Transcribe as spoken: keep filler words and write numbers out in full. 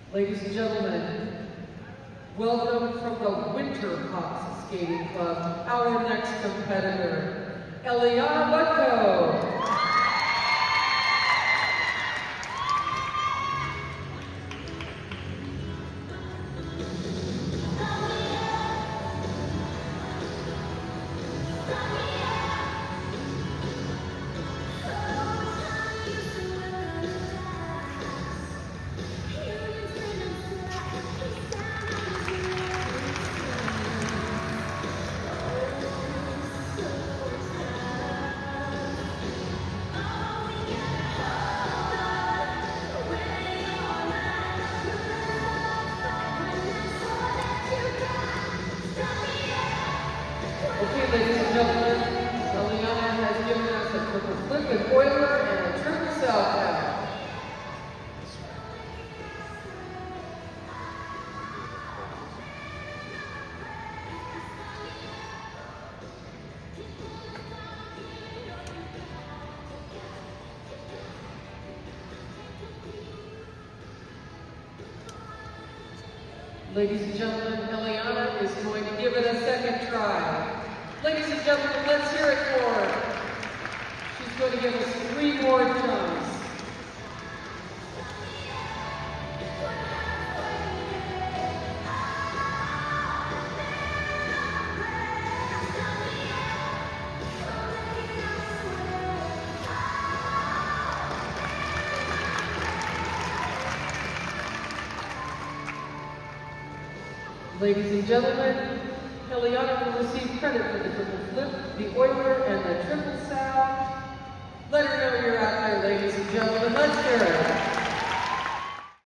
Ladies and gentlemen, welcome from the Winter Hawks Skating Club, our next competitor, Eliana Butko. Okay, ladies and gentlemen, Eliana has given us a triple flip and Euler and a triple south down. Ladies and gentlemen, Eliana is going to give it a second try. Ladies and gentlemen, let's hear it for her. She's going to give us three more jumps. Ladies and gentlemen, Eliana will receive credit for the triple flip, the Euler, and the triple sound. Let her know you're out there, ladies and gentlemen. Let's hear it.